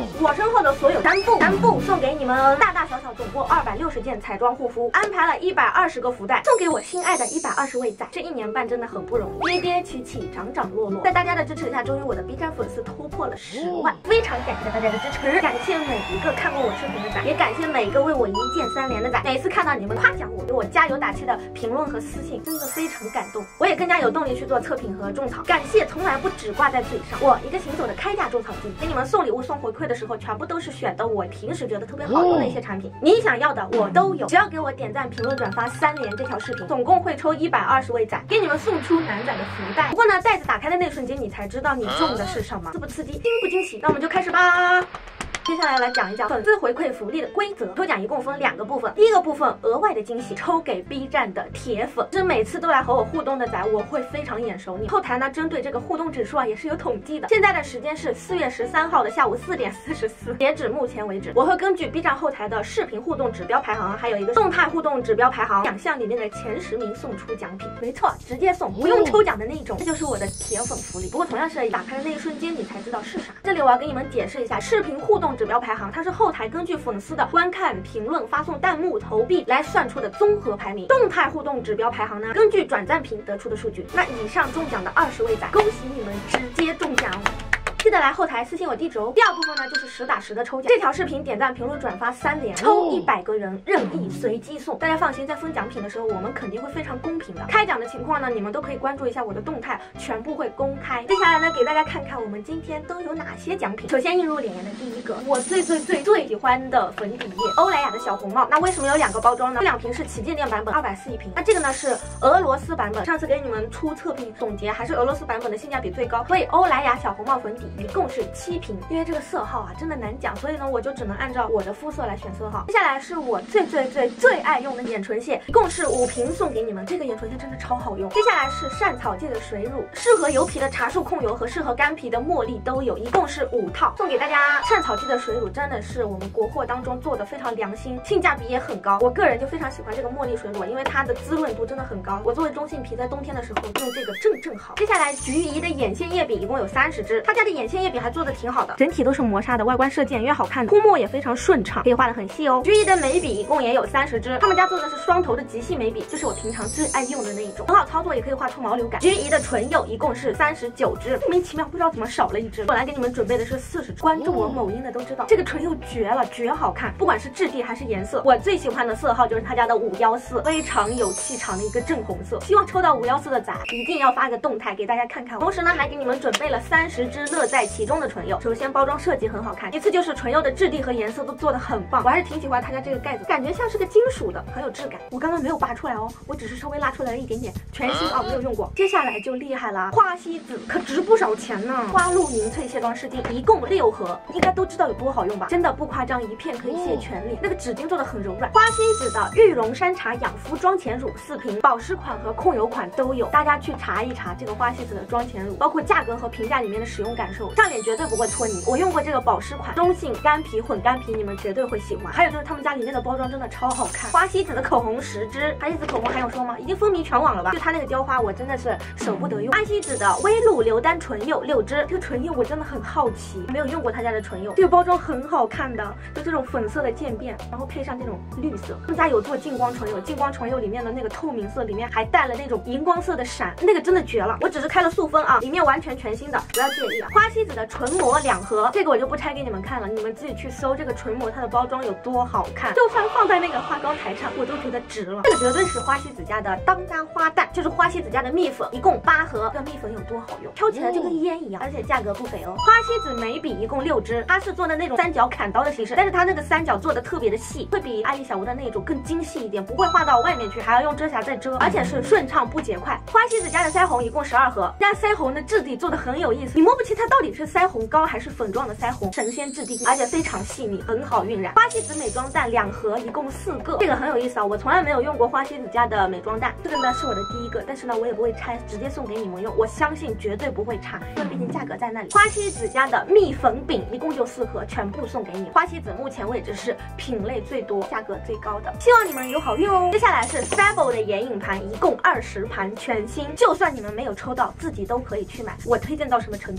我身后的所有单部送给你们，大大小小总共260件彩妆护肤，安排了120个福袋，送给我心爱的120位仔。这1年半真的很不容易，跌跌起起，涨涨落落，在大家的支持下，终于我的 B 站粉丝突破了10万，非常感谢大家的支持，感谢每一个看过我视频的仔，也感谢每一个为我一键3连的仔。每次看到你们夸奖我、给我加油打气的评论和私信，真的非常感动，我也更加有动力去做测评和种草。感谢从来不只挂在嘴上，我一个行走的开价种草机，给你们送礼物送回馈的时候，全部都是选的我平时觉得特别好用的一些产品，你想要的我都有，只要给我点赞、评论、转发3连这条视频，总共会抽120位仔，给你们送出男仔的福袋。不过呢，袋子打开的那瞬间，你才知道你中的是什么，刺不刺激，惊不惊喜？那我们就开始吧。接下来讲一讲粉丝回馈福利的规则。抽奖一共分2个部分，第一个部分额外的惊喜，抽给 B 站的铁粉，是每次都来和我互动的仔，我会非常眼熟你。后台呢，针对这个互动指数啊，也是有统计的。现在的时间是4月13号的下午4点44，截止目前为止，我会根据 B 站后台的视频互动指标排行，还有一个动态互动指标排行，奖项里面的前10名送出奖品。没错，直接送，不用抽奖的那种，这就是我的铁粉福利。不过同样是打开的那一瞬间，你才知道是啥。这里我要给你们解释一下，视频互动指标排行，它是后台根据粉丝的观看、评论、发送弹幕、投币来算出的综合排名。动态互动指标排行呢，根据转赞评得出的数据。那以上中奖的20位仔，恭喜你们直接中奖！记得来后台私信我地址哦。第二部分呢，就是实打实的抽奖。这条视频点赞、评论、转发3连，抽100个人，任意随机送。大家放心，在分奖品的时候，我们肯定会非常公平的。开奖的情况呢，你们都可以关注一下我的动态，全部会公开。接下来呢，给大家看看我们今天都有哪些奖品。首先映入眼帘的第一个，我最喜欢的粉底液，欧莱雅的小红帽。那为什么有2个包装呢？这2瓶是旗舰店版本，240一瓶。那这个呢是俄罗斯版本，上次给你们出测评总结，还是俄罗斯版本的性价比最高。所以欧莱雅小红帽粉底一共是7瓶，因为这个色号啊真的难讲，所以呢我就只能按照我的肤色来选色号。接下来是我最爱用的眼唇卸，一共是5瓶送给你们。这个眼唇卸真的超好用。接下来是善草界的水乳，适合油皮的茶树控油和适合干皮的茉莉都有，一共是5套送给大家。善草界的水乳真的是我们国货当中做的非常良心，性价比也很高。我个人就非常喜欢这个茉莉水乳，因为它的滋润度真的很高。我作为中性皮，在冬天的时候用这个正好。接下来菊怡的眼线液笔一共有30支，他家的眼线液笔还做的挺好的，整体都是磨砂的，外观设计也好看的，涂抹也非常顺畅，可以画得很细哦。菊怡的眉笔一共也有30支，他们家做的是双头的极细眉笔，就是我平常最爱用的那一种，很好操作，也可以画出毛流感。菊怡的唇釉一共是39支，莫名其妙不知道怎么少了1支。我来给你们准备的是40支，关注我某音的都知道，这个唇釉绝了，绝好看，不管是质地还是颜色，我最喜欢的色号就是他家的514，非常有气场的一个正红色。希望抽到514的仔一定要发个动态给大家看看。同时呢，还给你们准备了30支乐在其中的唇釉。首先包装设计很好看，其次就是唇釉的质地和颜色都做得很棒，我还是挺喜欢他家这个盖子，感觉像是个金属的，很有质感。我刚刚没有拔出来哦，我只是稍微拉出来了一点点，全新啊，没有用过。接下来就厉害了，花西子可值不少钱呢。花露凝萃卸妆湿巾一共6盒，应该都知道有多好用吧？真的不夸张，一片可以卸全脸，那个纸巾做的很柔软。花西子的玉龙山茶养肤妆前乳4瓶，保湿款和控油款都有，大家去查一查这个花西子的妆前乳，包括价格和评价里面的使用感受，上脸绝对不会搓泥。我用过这个保湿款，中性干皮混干皮，你们绝对会喜欢。还有就是他们家里面的包装真的超好看。花西子的口红10支，花西子口红还用说吗？已经风靡全网了吧？就它那个雕花，我真的是舍不得用。花西子的微露流丹唇釉6支，这个唇釉我真的很好奇，没有用过他家的唇釉，这个包装很好看的，就这种粉色的渐变，然后配上这种绿色。他们家有做净光唇釉，净光唇釉里面的那个透明色里面还带了那种荧光色的闪，那个真的绝了。我只是开了速封啊，里面完全全新的，不要介意啊。花西子的唇膜2盒，这个我就不拆给你们看了，你们自己去搜这个唇膜，它的包装有多好看，就算放在那个化妆台上，我都觉得值了。这个绝对是花西子家的当家花旦，就是花西子家的蜜粉，一共8盒。这个蜜粉有多好用，飘起来就跟烟一样，而且价格不菲哦。花西子眉笔一共6支，它是做的那种3角砍刀的形式，但是它那个3角做的特别的细，会比爱丽小屋的那种更精细一点，不会画到外面去，还要用遮瑕再遮，而且是顺畅不结块。花西子家的腮红一共12盒，这家腮红的质地做的很有意思，你摸不清它到底是腮红膏还是粉状的腮红，神仙质地，而且非常细腻，很好晕染。花西子美妆蛋2盒，一共4个，这个很有意思啊，我从来没有用过花西子家的美妆蛋，这个呢是我的第1个，但是呢我也不会拆，直接送给你们用，我相信绝对不会差，因为毕竟价格在那里。花西子家的蜜粉饼一共就4盒，全部送给你。花西子目前为止是品类最多、价格最高的，希望你们有好运哦。接下来是 Fable 的眼影盘，一共20盘，全新，就算你们没有抽到，自己都可以去买。我推荐到什么程度，大家自己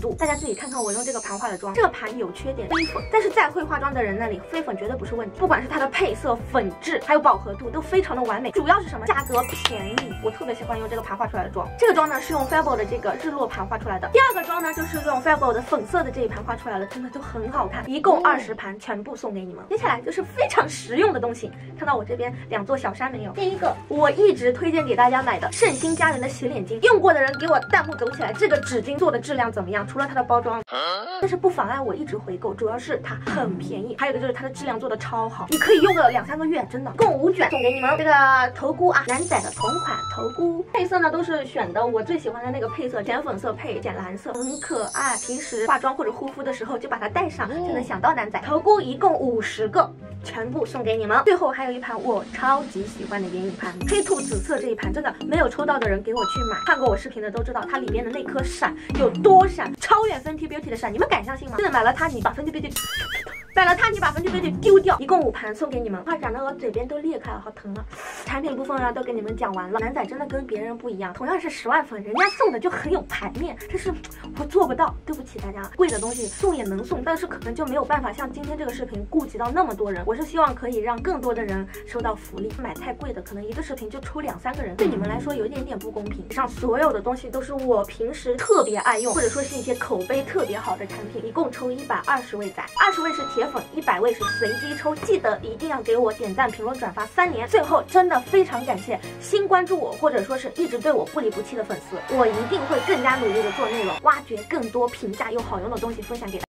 以看看我用这个盘化的妆，这个盘有缺点飞粉，但是在会化妆的人那里飞粉绝对不是问题，不管是它的配色、粉质还有饱和度都非常的完美，主要是什么？价格便宜，我特别喜欢用这个盘化出来的妆。这个妆呢是用 Fable 的这个日落盘画出来的，第二个妆呢就是用 Fable 的粉色的这一盘画出来了，真的都很好看，一共20盘全部送给你们。接下来就是非常实用的东西，看到我这边2座小山没有？第一个我一直推荐给大家买的圣心佳人的洗脸巾，用过的人给我弹幕走起来，这个纸巾做的质量怎么样？除了它的包装，但是不妨碍我一直回购，主要是它很便宜，还有一个就是它的质量做的超好，你可以用个2、3个月，真的。共5卷送给你们。这个头箍啊，男仔的同款头箍，配色呢都是选的我最喜欢的那个配色，浅粉色配浅蓝色，很可爱。平时化妆或者护肤的时候就把它戴上，就能想到男仔。头箍一共50个。全部送给你们。最后还有一盘我超级喜欢的眼影盘，黑兔紫色这一盘真的没有抽到的人给我去买，看过我视频的都知道它里面的那颗闪有多闪，超越 Fenty Beauty 的闪，你们敢相信吗？真的买了它你把 Fenty Beauty 买了它你把Fenty Beauty丢掉。一共5盘送给你们，画展的我嘴边都裂开了，好疼啊！产品部分啊都给你们讲完了。男仔真的跟别人不一样，同样是10万粉，人家送的就很有排面，这是我做不到，对不起大家。贵的东西送也能送，但是可能就没有办法像今天这个视频顾及到那么多人。我是希望可以让更多的人收到福利。买太贵的，可能一个视频就抽2、3个人，对你们来说有一点点不公平。以上所有的东西都是我平时特别爱用，或者说是一些口碑特别好的产品，一共抽120位仔，20位是铁粉，100位是随机抽。记得一定要给我点赞、评论、转发3连。最后真的非常感谢新关注我或者说是一直对我不离不弃的粉丝，我一定会更加努力的做内容，挖掘更多平价又好用的东西分享给大家。